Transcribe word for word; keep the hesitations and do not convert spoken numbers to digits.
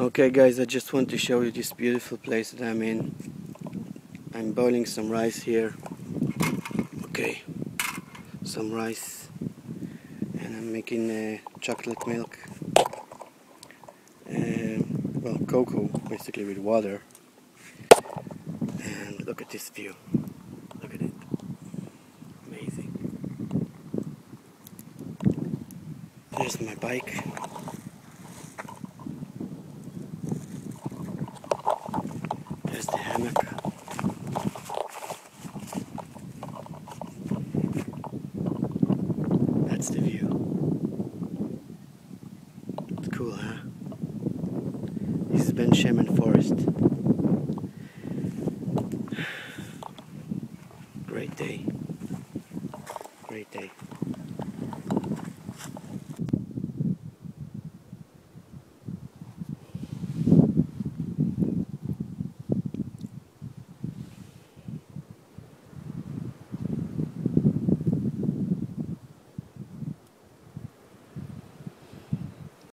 Okay guys, I just want to show you this beautiful place that I'm in. I'm boiling some rice here. Okay, some rice, and I'm making uh, chocolate milk. Um, well, cocoa, basically with water. And look at this view. Look at it. Amazing. There's my bike. There's the hammock. That's the view. It's cool, huh? This is Ben Shemen for